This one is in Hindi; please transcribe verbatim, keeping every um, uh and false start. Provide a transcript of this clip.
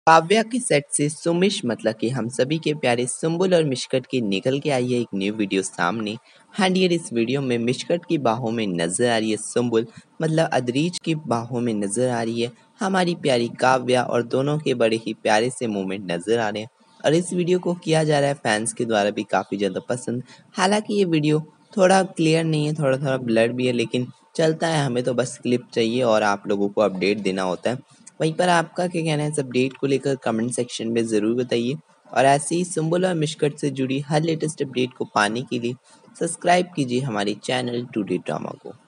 काव्या के सेट से सुमिश मतलब कि हम सभी के प्यारे सुम्बुल और मिशकत की निकल के आई है एक न्यू वीडियो सामने। हाँ डियर, इस वीडियो में मिशकत की बाहों में नजर आ रही है सुम्बुल, मतलब अदरीज की बाहों में नजर आ रही है हमारी प्यारी काव्या, और दोनों के बड़े ही प्यारे से मोमेंट नजर आ रहे हैं। और इस वीडियो को किया जा रहा है फैंस के द्वारा भी काफ़ी ज़्यादा पसंद। हालांकि ये वीडियो थोड़ा क्लियर नहीं है, थोड़ा थोड़ा ब्लर भी है, लेकिन चलता है, हमें तो बस क्लिप चाहिए और आप लोगों को अपडेट देना होता है। वहीं पर आपका क्या कहना है इस अपडेट को लेकर कमेंट सेक्शन में ज़रूर बताइए। और ऐसे ही सुम्बुल और मिशकत से जुड़ी हर लेटेस्ट अपडेट को पाने के लिए सब्सक्राइब कीजिए हमारे चैनल टुडे ड्रामा को।